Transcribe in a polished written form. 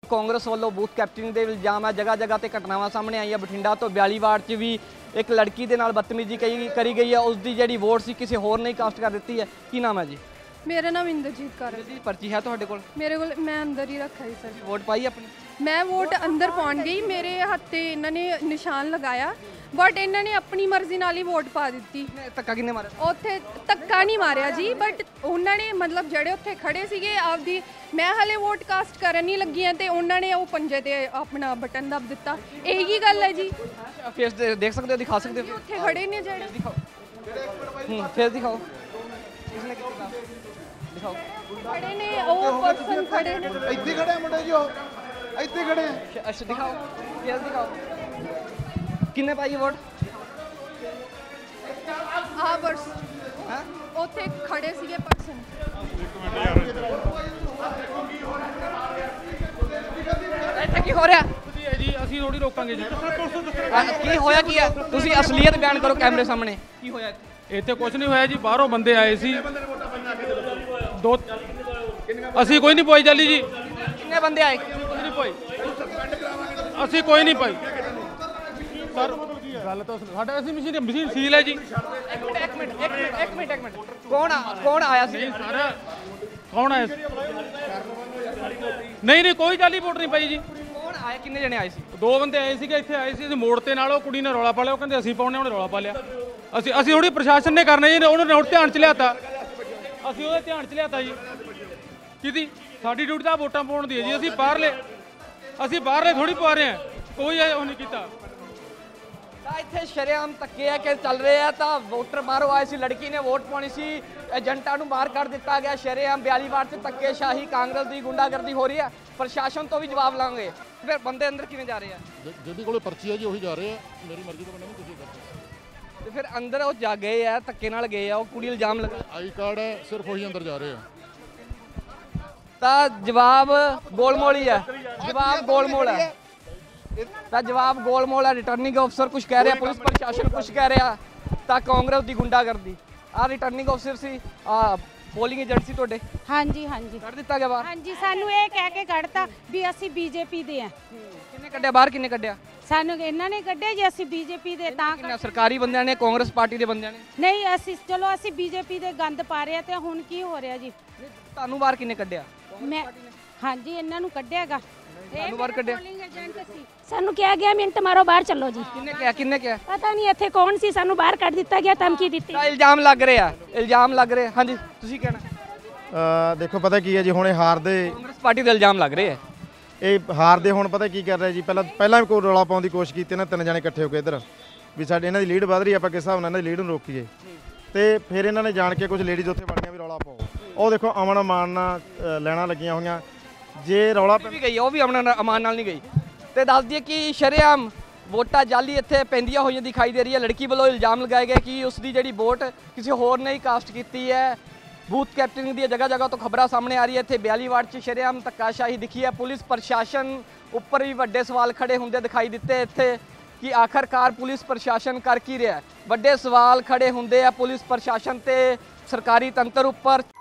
कांग्रेस वालों booth captaining के इल्जाम है, जगह जगह ते घटनावां सामने आई है। बठिंडा तो 42 वार्ड च भी एक लड़की के नाल बदतमीजी करी गई है, उसकी जिहड़ी वोट सी किसी होर ने कास्ट कर दी है। की नाम है जी? मेरा नाम इंद्रजीत कौर है। जी पर्ची है तुहाडे कोल? मेरे को मैं अंदर ही रखा ही सर। वोट पाई अपनी? मैं वोट अंदर पाउण गई, मेरे हत्थे इन्होंने निशान लगाया, बट इन्होंने अपनी मर्जी नाल ही वोट पा दी। धक्का किन्ने मारा? उत्थे धक्का नहीं मारिया जी, बट उन्होंने मतलब ਜਿਹੜੇ ਉੱਥੇ खड़े ਸੀਗੇ ਆਪਦੀ, मैं हले वोट कास्ट करन नहीं लगी हैं ਤੇ ਉਹਨਾਂ ਨੇ ਉਹ ਪੰਜੇ ਤੇ ਆਪਣਾ ਬਟਨ ਦਬ ਦਿੱਤਾ। ਇਹੀ ਗੱਲ ਹੈ ਜੀ। फेस देख सकते हो, दिखा सकते हो? ਉੱਥੇ खड़े ने ਜਿਹੜੇ दिखाओ फेस दिखाओ, किसने किया? दिखाओ खड़े ने, ਉਹ ਪਰਸਨ खड़े ने। ਇੱਥੇ ਖੜੇ ਆ ਮੁੰਡੇ ਜੀ, ਉਹ ਇੱਥੇ ਖੜੇ ਆ। अच्छा दिखाओ फेस दिखाओ। किन्ने पाई वोट? ਆ ਬਸ हैं ਉੱਥੇ खड़े ਸੀਗੇ ਪਰਸਨ। ਇੱਥੇ ਕੀ ਹੋ ਰਿਹਾ ਜੀ? ਅਸੀਂ ਥੋੜੀ ਰੋਕਾਂਗੇ ਜੀ। ਕੀ ਹੋਇਆ ਕੀ ਹੈ? ਤੁਸੀਂ ਅਸਲੀਅਤ ਬਿਆਨ ਕਰੋ ਕੈਮਰੇ ਸਾਹਮਣੇ। ਕੀ ਹੋਇਆ ਇੱਥੇ ਕੁਝ ਨਹੀਂ ਹੋਇਆ ਜੀ, ਬਾਹਰੋਂ ਬੰਦੇ ਆਏ ਸੀ ਦੋ। ਅਸੀਂ ਕੋਈ ਨਹੀਂ ਪਾਈ ਜਾਲੀ ਜੀ, ਕਿੰਨੇ ਬੰਦੇ ਆਏ? ਕੁਝ ਨਹੀਂ ਪਾਈ, ਅਸੀਂ ਕੋਈ ਨਹੀਂ ਪਾਈ ਸਰ। ਗੱਲ ਤਾਂ ਸਾਡਾ ਅਸੀਂ ਮਸ਼ੀਨ ਸੀਲ ਹੈ ਜੀ। ਇੱਕ ਮਿੰਟ ਕੌਣ ਆਇਆ ਸੀ? ਸਰ ਕੌਣ ਆਇਆ ਸੀ? ਨਹੀਂ ਕੋਈ ਜਾਲੀ ਵੋਟ ਨਹੀਂ ਪਾਈ ਜੀ। ਕੌਣ ਆਇਆ? ਕਿੰਨੇ ਜਣੇ ਆਏ ਸੀ? ਦੋ ਬੰਦੇ ਆਏ ਸੀਗੇ, ਇੱਥੇ ਆਏ ਸੀ, ਅਸੀਂ ਮੋੜ ਤੇ ਨਾਲ ਉਹ ਕੁੜੀ ਨੇ ਰੌਲਾ ਪਾ ਲਿਆ। ਉਹ ਕਹਿੰਦੇ ਅਸੀਂ ਪਾਉਣੇ, ਉਹਨੇ ਰੌਲਾ ਪਾ ਲਿਆ। ਅਸੀਂ ਥੋੜੀ ਪ੍ਰਸ਼ਾਸਨ ਨੇ ਕਰਨਾ ਜੀ, ਉਹਨੇ ਨੋਟ ਧਿਆਨ ਚ ਲਿਆਤਾ, ਅਸੀਂ ਉਹਦੇ ਧਿਆਨ ਚ ਲਿਆਤਾ ਜੀ। ਕਿਹਦੀ? ਸਾਡੀ ਡਿਊਟੀ ਤਾਂ ਵੋਟਾਂ ਪਾਉਣ ਦੀ ਹੈ ਜੀ। ਅਸੀਂ ਬਾਹਰਲੇ ਥੋੜੀ ਪਾ ਰਹੇ ਹਾਂ, ਕੋਈ ਉਹ ਨਹੀਂ ਕੀਤਾ। ਤਾਂ ਇੱਥੇ ਸ਼ਰੇਆਮ ਧੱਕੇ ਆ ਕਿ ਚੱਲ ਰਹੇ ਆ। ਤਾਂ ਵੋਟਰ ਬਾਹਰੋਂ ਆਏ ਸੀ, ਲੜਕੀ ਨੇ ਵੋਟ ਪਾਉਣੀ ਸੀ, ਏਜੰਟਾਂ ਨੂੰ ਬਾਹਰ ਕੱਢ ਦਿੱਤਾ ਗਿਆ। ਸ਼ਰੇਆਮ 42 ਵਾਰਡ 'ਚ ਧੱਕੇਸ਼ਾਹੀ, ਕਾਂਗਰਸ ਦੀ ਗੁੰਡਾਗਰਦੀ ਹੋ ਰਹੀ ਹੈ। ਪ੍ਰਸ਼ਾਸਨ ਤੋਂ ਵੀ ਜਵਾਬ ਲਾਂਗੇ। ਫਿਰ ਬੰਦੇ ਅੰਦਰ ਕਿਵੇਂ ਜਾ ਰਹੇ ਆ? ਜਿਹਦੀ ਕੋਲੇ ਪਰਚੀ ਹੈ ਜੀ ਉਹੀ ਜਾ ਰਹੇ ਆ। ਮੇਰੀ ਮਰਜ਼ੀ ਤੋਂ ਬੰਦੇ ਨਹੀਂ ਤੁਸੀਂ ਕਰਦੇ। ਤੇ ਫਿਰ ਅੰਦਰ ਉਹ ਜਾ ਗਏ ਆ, ਧੱਕੇ ਨਾਲ ਗਏ ਆ, ਉਹ ਕੁੜੀ ਇਲਜ਼ਾਮ ਲਗਾ। ਆਈ ਕਾਰਡ ਹੈ, ਸਿਰਫ ਉਹੀ ਅੰਦਰ ਜਾ ਰਹੇ ਆ। ਤਾਂ ਜਵਾਬ ਗੋਲਮੋਲ ਹੀ ਹੈ, ਜਵਾਬ ਗੋਲਮੋਲ ਹੈ। ਤਾਂ ਜਵਾਬ ਗੋਲਮੋਲ ਹੈ। ਰਿਟਰਨਿੰਗ ਅਫਸਰ ਕੁਝ ਕਹਿ ਰਿਹਾ, ਪੁਲਿਸ ਪ੍ਰਸ਼ਾਸਨ ਕੁਝ ਕਹਿ ਰਿਹਾ। ਤਾਂ ਕਾਂਗਰਸ ਦੀ ਗੁੰਡਾਗਰਦੀ। ਆ ਰਿਟਰਨਿੰਗ ਅਫਸਰ ਸੀ, ਆ ਪੋਲਿੰਗ ਏਜੰਟ ਸੀ ਤੁਹਾਡੇ? ਹਾਂਜੀ ਹਾਂਜੀ ਕੱਢ ਦਿੱਤਾ ਗਿਆ ਬਾਹਰ? ਹਾਂਜੀ, ਸਾਨੂੰ ਇਹ ਕਹਿ ਕੇ ਕੱਢਤਾ ਵੀ ਅਸੀਂ ਬੀਜੇਪੀ ਦੇ ਆ। ਕਿੰਨੇ ਕੱਢਿਆ ਬਾਹਰ? ਕਿੰਨੇ ਕੱਢਿਆ? ਸਾਨੂੰ ਇਹਨਾਂ ਨੇ ਕੱਢੇ ਜੀ, ਅਸੀਂ ਬੀਜੇਪੀ ਦੇ ਤਾਂ ਕਿੰਨਾ ਸਰਕਾਰੀ ਬੰਦਿਆਂ ਨੇ, ਕਾਂਗਰਸ ਪਾਰਟੀ ਦੇ ਬੰਦਿਆਂ ਨੇ? ਨਹੀਂ, ਅਸੀਂ ਬੀਜੇਪੀ ਦੇ ਗੰਦ ਪਾ ਰਹੇ ਆ। ਤੇ ਹੁਣ ਕੀ ਹੋ ਰਿਹਾ ਜੀ? ਤੁਹਾਨੂੰ ਬਾਹਰ ਕਿੰਨੇ ਕੱਢਿਆ? ਮੈਂ ਹਾਂਜੀ ਇਹਨਾਂ ਨੂੰ ਕੱਢਿਆਗਾ। ਤੁਹਾਨੂੰ ਬਾਹਰ ਕੱਢਿਆ? ਪੋਲਿੰਗ ਏਜੰਟ ਸੀ। ਸਾਨੂੰ ਕਿਹਾ ਗਿਆ ਮਿੰਟ ਮਾਰੋ ਬਾਹਰ ਚੱਲੋ ਜੀ। ਕਿੰਨੇ ਕਿਹਾ? ਪਤਾ ਨਹੀਂ ਇੱਥੇ ਕੌਣ ਸੀ, ਸਾਨੂੰ ਬਾਹਰ ਕੱਢ ਦਿੱਤਾ ਗਿਆ, ਧਮਕੀ ਦਿੱਤੀ। ਤਾਂ ਇਲਜ਼ਾਮ ਲੱਗ ਰਿਹਾ, ਇਲਜ਼ਾਮ ਲੱਗ ਰਿਹਾ। ਹਾਂਜੀ ਤੁਸੀਂ ਕਹਿਣਾ? ਦੇਖੋ ਪਤਾ ਕੀ ਹੈ ਜੀ, ਹੁਣ ਇਹ ਹਾਰਦੇ, ਕਾਂਗਰਸ ਪਾਰਟੀ ਦੇ ਇਲਜ਼ਾਮ ਲੱਗ ਰਹੇ ਆ। ਇਹ ਹਾਰਦੇ ਹੁਣ ਪਤਾ ਕੀ ਕਰ ਰਿਹਾ ਜੀ। ਪਹਿਲਾਂ ਵੀ ਕੋਈ ਰੌਲਾ ਪਾਉਣ ਦੀ ਕੋਸ਼ਿਸ਼ ਕੀਤੀ ਨਾ, ਤਿੰਨ ਜਣੇ ਇਕੱਠੇ ਹੋ ਕੇ ਇੱਧਰ ਵੀ ਸਾਡੇ ਇਹਨਾਂ ਦੀ ਲੀਡ ਵੱਧ ਰਹੀ, ਆਪਾਂ ਕਿਸ ਹਿਸਾਬ ਨਾਲ ਇਹਨਾਂ ਦੀ ਲੀਡ ਨੂੰ ਰੋਕੀਏ। ਤੇ ਫਿਰ ਇਹਨਾਂ ਨੇ ਜਾਣ ਕੇ ਕੁਝ ਲੇਡੀਜ਼ ਉੱਥੇ ਵੜ ਗਈਆਂ ਵੀ ਰੌਲਾ ਪਾਓ। ਉਹ ਦੇਖੋ ਅਮਨ ਅਮਾਨ ਨਾਲ ਲੈਣਾ ਲੱਗੀਆਂ ਹੋਈਆਂ। ਜੇ ਰੌਲਾ ਵੀ ਗਈ, ਉਹ ਵੀ ਆਪਣਾ ਅਮਾਨ ਨਾਲ ਨਹੀਂ ਗਈ। ਤੇ ਦੱਸ ਦਈਏ ਕਿ ਸ਼ਰੇਆਮ ਵੋਟਾਂ ਜਾਲੀ ਇੱਥੇ ਪੈਂਦੀਆਂ ਹੋਈਆਂ ਦਿਖਾਈ ਦੇ ਰਹੀ ਹੈ। ਲੜਕੀ ਵੱਲੋਂ ਇਲਜ਼ਾਮ ਲਗਾਏ ਗਏ ਕਿ ਉਸ ਦੀ ਜਿਹੜੀ ਵੋਟ ਕਿਸੇ ਹੋਰ ਨੇ ਹੀ ਕਾਸਟ ਕੀਤੀ ਹੈ। ਬੂਥ ਕੈਪਟਨਿੰਗ ਦੀ ਜਗ੍ਹਾ ਜਗ੍ਹਾ ਤੋਂ ਖਬਰਾਂ ਸਾਹਮਣੇ ਆ ਰਹੀ ਹੈ। ਇੱਥੇ 42 ਵਾਰਡ 'ਚ ਸ਼ਰੇਆਮ ਧੱਕਾਸ਼ਾਹੀ ਦਿਖੀ ਹੈ। ਪੁਲਿਸ ਪ੍ਰਸ਼ਾਸਨ ਉੱਪਰ ਵੀ ਵੱਡੇ ਸਵਾਲ ਖੜੇ ਹੁੰਦੇ ਦਿਖਾਈ ਦਿੱਤੇ ਇੱਥੇ ਕਿ ਆਖਰਕਾਰ ਪੁਲਿਸ ਪ੍ਰਸ਼ਾਸਨ ਕਰ ਕੀ ਰਿਹਾ। ਵੱਡੇ ਸਵਾਲ ਖੜੇ ਹੁੰਦੇ ਆ ਪੁਲਿਸ ਪ੍ਰਸ਼ਾਸਨ ਤੇ ਸਰਕਾਰੀ ਤੰਤਰ ਉੱਪਰ।